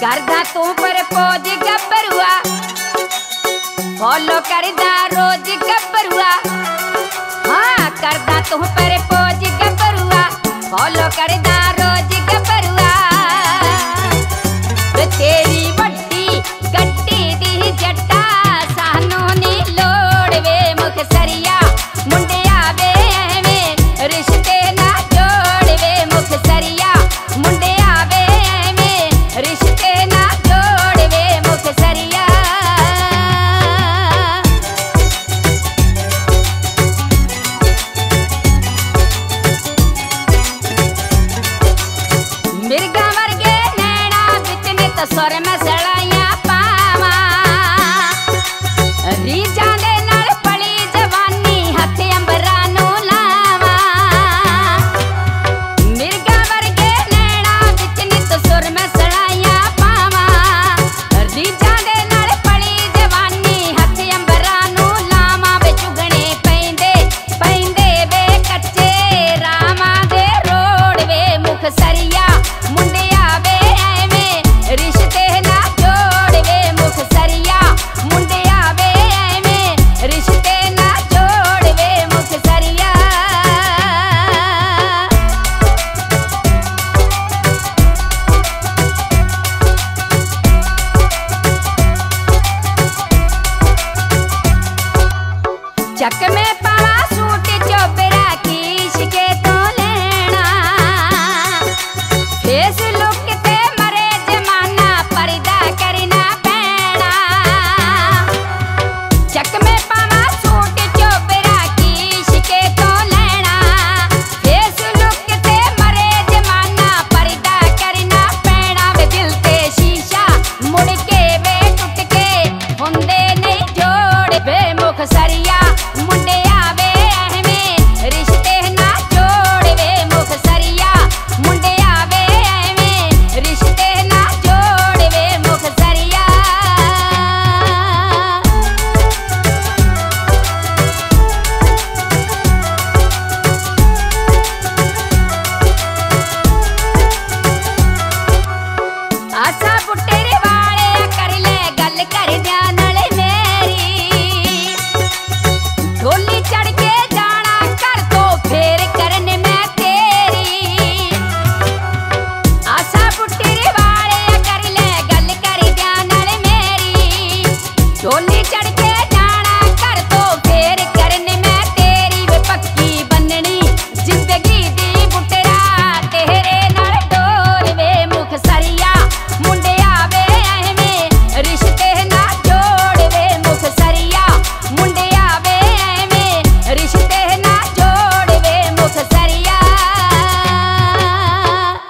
करदा तू पर पोज गबरुआ फॉलो करदा रोज गबरुआ। हाँ करदा तू पर पोज गबरुआ फॉलो करदा रोज गबरुआ। तेरी वड्डी गड्डी दी जट्टा सानू नी लोड़ वे मुखसरिया मुंडिया वे एवें रिश्ते ना जोड़ वे मुखसरिया मुंडिया वे एवें रिश्ते ना जोड़ वे मुखसरिया। मिर्गा वर्गे नैना बिचने तो स्वर में सड़ाइया पावा रीजा दे नाल पली जवानी हथ अंबरा नू लावा। मिर्गा वर्गे नैना बिचने तो स्वर में सड़ाइया पावा रीजा दे नाल पली जवानी हथ अंबरा नू लावा। वे चुगने पैंदे पैंदे वे कच्चे रामा दे रोड वे मुखसरिया मुंडिया वे एवें रिश्ते ना जोड़ वे मुखसरिया मुंडिया वे एवें रिश्ते ना जोड़ वे मुखसरिया। चक में पावा सूट चोपड़ा की शिके तो लेना फेस लुक ते मरे जमाना पर्दा करना पैना। चक में पावा सूट चोपड़ा की शिके तो लेना फेस लुक ते मरे जमाना पर्दा करना पैना। वे दिल ते शीशा मुड़ के वे टुट के हुंदे नहीं जोड़ वे मुखसरिया मुंडिया वे एवें रिश्ते ना जोड़ वे मुखसरिया मुंडिया वे एवें रिश्ते ना जोड़ वे मुखसरिया। आसा पुटेरे वाले कर ले गल कर दिया नाले मेरी ढोली चढ़ के जाना कर तो फेर करने में तेरी। आसा पुटेरे वाले कर ले गल कर दिया नाले मेरी ढोली चढ़ के